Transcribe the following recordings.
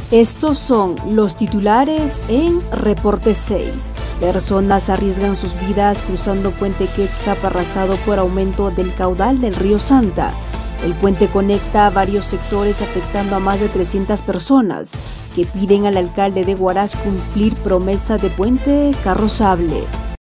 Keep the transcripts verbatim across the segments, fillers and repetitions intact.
Estos son los titulares en Reporte seis. Personas arriesgan sus vidas cruzando Puente Quechcap arrasado por aumento del caudal del río Santa. El puente conecta varios sectores afectando a más de trescientas personas que piden al alcalde de Huaraz cumplir promesa de puente carrozable.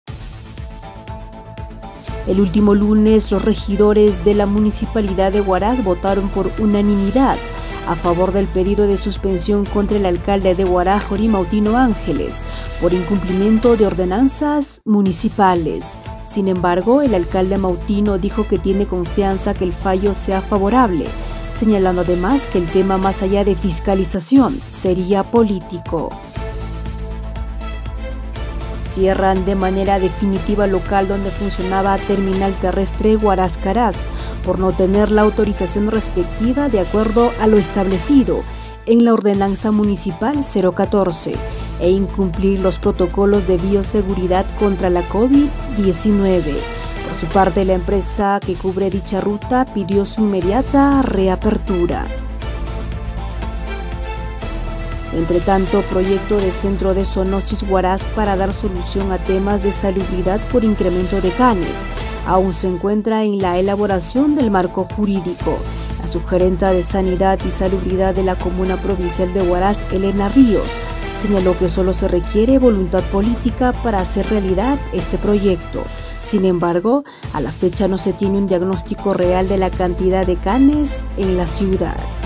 El último lunes, los regidores de la municipalidad de Huaraz votaron por unanimidad a favor del pedido de suspensión contra el alcalde de Huaraz, Rory Mautino Ángeles, por incumplimiento de ordenanzas municipales. Sin embargo, el alcalde Mautino dijo que tiene confianza que el fallo sea favorable, señalando además que el tema, más allá de fiscalización, sería político. Cierran de manera definitiva el local donde funcionaba Terminal Terrestre Huaraz-Caraz por no tener la autorización respectiva de acuerdo a lo establecido en la Ordenanza Municipal cero catorce e incumplir los protocolos de bioseguridad contra la COVID diecinueve. Por su parte, la empresa que cubre dicha ruta pidió su inmediata reapertura. Entre tanto, proyecto de centro de zoonosis Huaraz para dar solución a temas de salubridad por incremento de canes aún se encuentra en la elaboración del marco jurídico. La subgerenta de Sanidad y Salubridad de la Comuna Provincial de Huaraz, Elena Ríos, señaló que solo se requiere voluntad política para hacer realidad este proyecto. Sin embargo, a la fecha no se tiene un diagnóstico real de la cantidad de canes en la ciudad.